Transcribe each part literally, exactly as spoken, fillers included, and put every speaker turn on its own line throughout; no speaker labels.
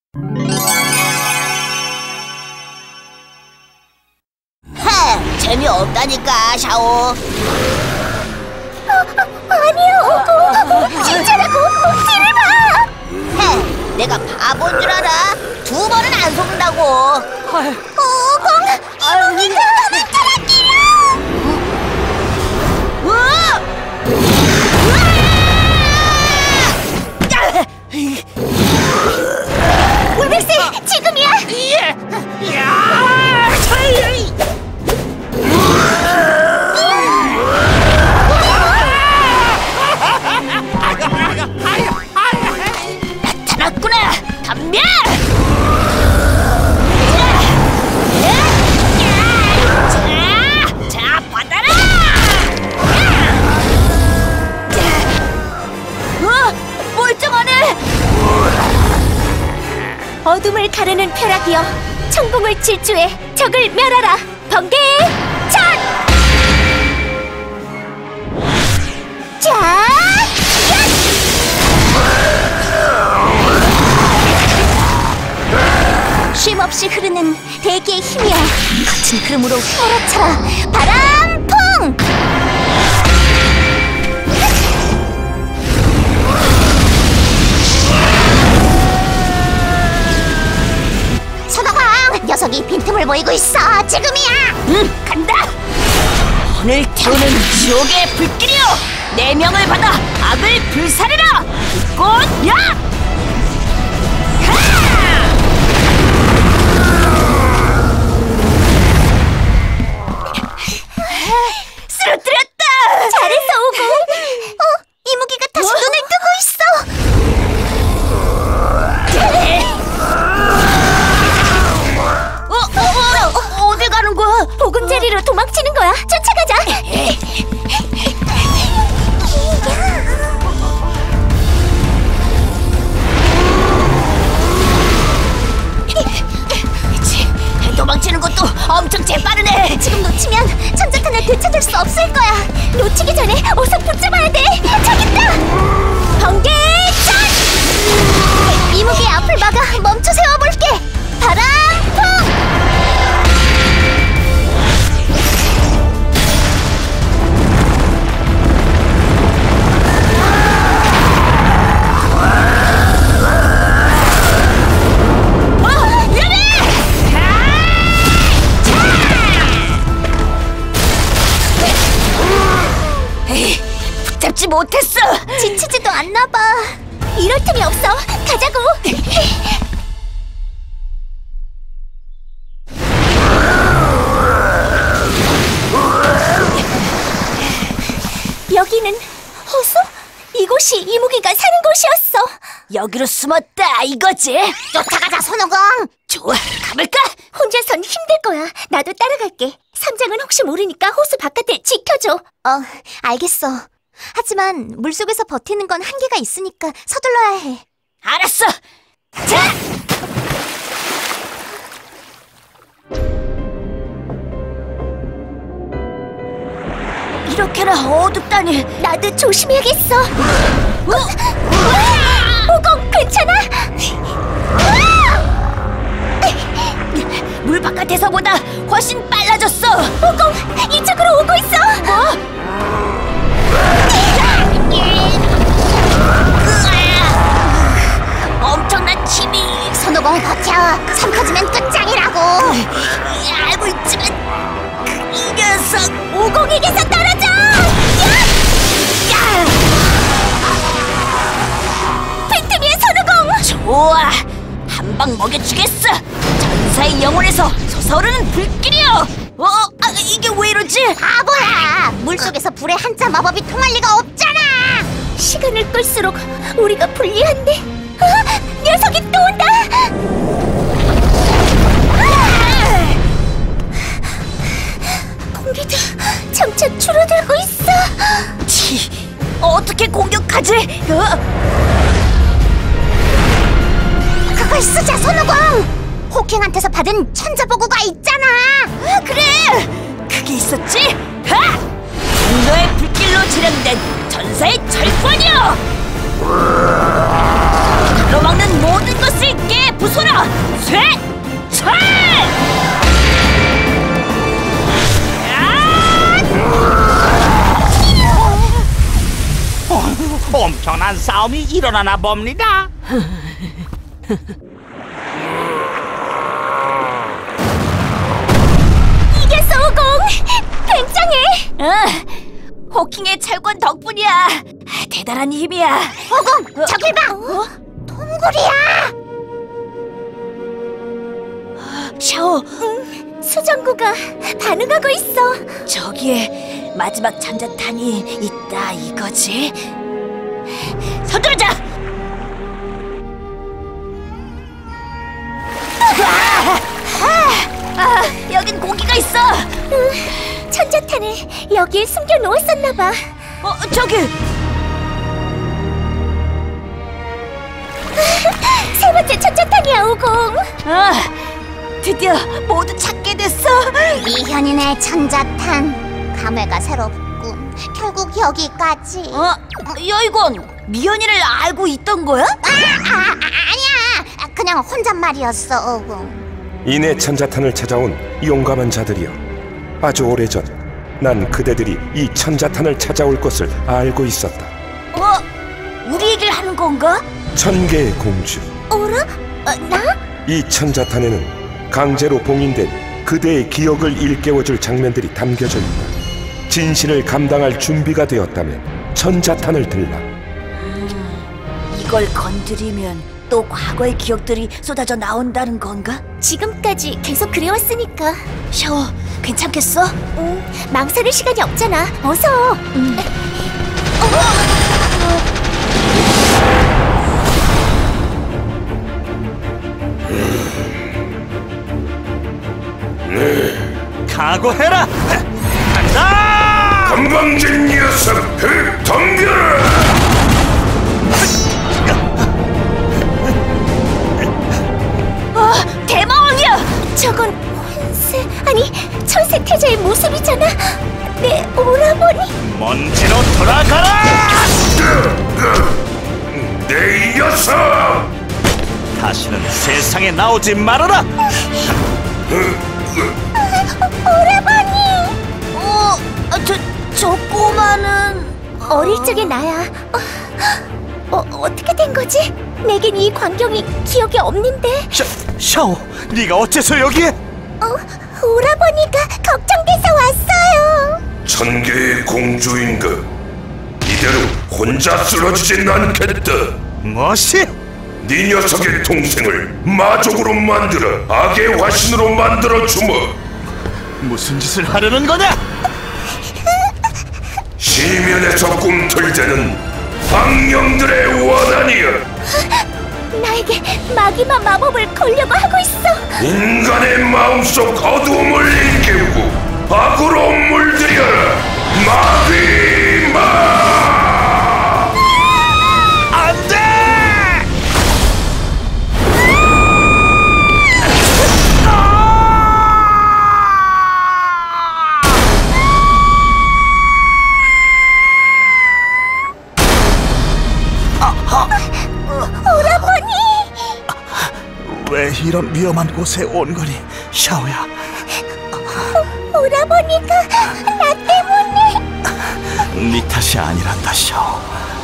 헤! 재미없다니까, 샤오.
아, 아니요, 오공. 진짜라고. 뒤를 봐.
헤! 내가 바본 줄 알아? 두 번은 안 속는다고.
오공, 이모기가 떨어뜨려. 울백스, 지금이야.
나타났구나, 덤벼! 자, 자, 받아라! 어? 멀쩡하네!
어둠을 가르는 벼락이여, 천공을 질주해 적을 멸하라. 번개 찬! 자, 쉼없이 흐르는 대기의 힘이야. 거친 흐름으로 휘몰아쳐라. 바람풍! 선호광! 녀석이 빈틈을 보이고 있어. 지금이야!
응, 간다! 오늘 태우는 지옥의 불길이여! 내 명을 받아 악을 불사르라! 불꽃 야! 쓰러뜨렸다!
잘했어, 오공! 어? 이무기가 다시
어?
눈을 뜨고 있어!
어, 어, 어, 어딜 가는 거야?
보금자리로 도망치는 거야. 쫓아가자.
도망치는 것도 엄청 재빠르네.
지금 놓치면 천자탄을 되찾을 수 없을 거야. 놓치기 전에 어서 붙잡아야 돼. 저기 있다. 번개 찬! 이무기의 앞을 막아 멈춰 세워볼게. 바람풍!
붙잡지 못했어.
지치지도 않나 봐. 이럴 틈이 없어. 가자고. 여기는 호수? 이곳이 이무기가 사는 곳이었어.
여기로 숨었다 이거지?
쫓아가자, 손오공.
좋아, 가볼까?
혼자선 힘들 거야. 나도 따라갈게. 선장은 혹시 모르니까 호수 바깥에 지켜줘. 어, 알겠어. 하지만 물속에서 버티는 건 한계가 있으니까 서둘러야 해.
알았어. 자! 이렇게나 어둡다니.
나도 조심해야겠어. 어? 오공, 괜찮아?
물 바깥에서보다 훨씬 빨라졌어.
오공, 이쪽으로 오고 있어.
뭐? 엄청난 힘이.
손오공 버텨. 섬 터지면 끝장이라고.
알고 있지만 이 녀석.
오공에게서 떨어져. 빈틈이의 손오공.
좋아, 한 방 먹여주겠어. 전사의 영혼에서 솟아오르는 불길이여. 어? 아, 이게 왜 이러지?
바보야. 물속에서 불의 한자 마법이 통할 리가 없잖아. 시간을 끌수록 우리가 불리한데. 아, 녀석이 또 온다. 아! 공기도 점차 줄어들고 있어.
치, 어떻게 공격하지? 어?
그걸 쓰자, 손오공. 호킹한테서 받은 천자보고가 있잖아.
아, 그래! 그게 있었지? 하! 분노의 불길로 지령된 전사의 철권이여! 가로막는 모든 것을 깨부숴! 쏘라! 쇠! 철!
어, 엄청난 싸움이 일어나나 봅니다.
이겼어, 오공! 굉장해!
응, 호킹의 철권 덕분이야. 대단한 힘이야.
오공, 저길 봐! 어? 동굴이야!
샤오,
응, 수정구가 반응하고 있어.
저기에 마지막 전자탄이 있다 이거지? 서두르자! 아, 아, 아, 여긴 고기가 있어.
응, 천자탄을 여기에 숨겨놓았었나봐.
어, 저기.
세 번째 천자탄이야, 오공.
아, 드디어 모두 찾게 됐어.
미현이네 천자탄. 감회가 새롭군. 결국 여기까지.
어, 여이건 미연이를 알고 있던 거야?
아, 아, 아, 아니야. 그냥 혼잣말이었어, 오공.
이내 천자탄을 찾아온 용감한 자들이여, 아주 오래전 난 그대들이 이 천자탄을 찾아올 것을 알고 있었다.
어, 우리 얘기를 하는 건가?
천개의 공주,
어라? 어, 나?
이 천자탄에는 강제로 봉인된 그대의 기억을 일깨워줄 장면들이 담겨져 있다. 진실을 감당할 준비가 되었다면 천자탄을 들라.
이걸 건드리면 또 과거의 기억들이 쏟아져 나온다는 건가?
지금까지 계속 그래왔으니까.
샤워, 괜찮겠어?
응, 망설일 시간이 없잖아. 어서. 응.
각오해라! 간다!
건방진 녀석, 덤벼라!
어, 대마왕이야!
저건 혼세, 아니 천세 태자의 모습이잖아. 내 오라버니.
먼지로 돌아가라!
내 녀석!
다시는 세상에 나오지 말아라!
오라버니.
어, 저, 저 꼬마는...
어릴 적의 나야. 어, 어, 어떻게 된 거지? 내겐 이 광경이 기억이 없는데.
샤, 샤오, 네가 어째서 여기에?
어, 오라버니가 걱정돼서 왔어요.
천개의 공주인가? 이대로 혼자 쓰러지진 않겠다.
무엇이?
네 녀석의 동생을 마족으로 만들어 악의 화신으로 만들어 주마.
무슨 짓을 하려는 거냐?
시면에서 꿈틀대는 악령들의 원한이여.
나에게 마귀마 마법을 걸려고 하고 있어.
인간의 마음속 어두움을 일깨우고 악으로 물들여라. 마귀마!
안 돼!
오라버니.
왜 이런 위험한 곳에 온 거니, 샤오야?
오라버니가 나 때문에.
네 탓이 아니란다, 샤오.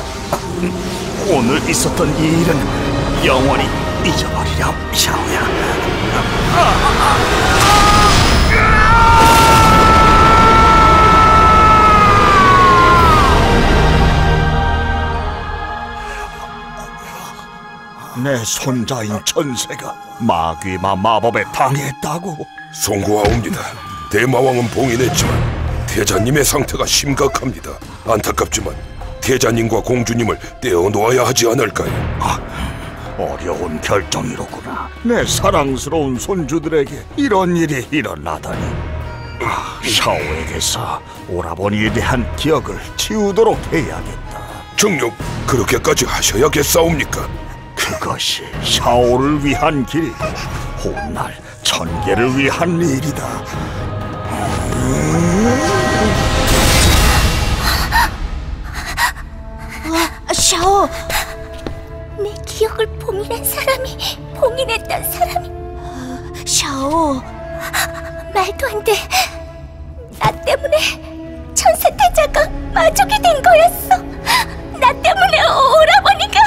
오늘 있었던 이 일은 영원히 잊어버리렴, 샤오야. 내 손자인 천세가 마귀마 마법에 당했다고.
송구하옵니다. 대마왕은 봉인했지만 태자님의 상태가 심각합니다. 안타깝지만 태자님과 공주님을 떼어놓아야 하지 않을까요?
아, 어려운 결정이로구나. 내 사랑스러운 손주들에게 이런 일이 일어나다니. 아, 샤오에게서 오라버니에 대한 기억을 지우도록 해야겠다.
정녕 그렇게까지 하셔야겠사옵니까?
그것이 샤오를 위한 길이고 훗날 천계를 위한 일이다.
샤오,
내 기억을 봉인한 사람이, 봉인했던 사람이.
샤오.
말도 안 돼. 나 때문에 천사태자가 마족이 된 거였어. 나 때문에 오라버니가.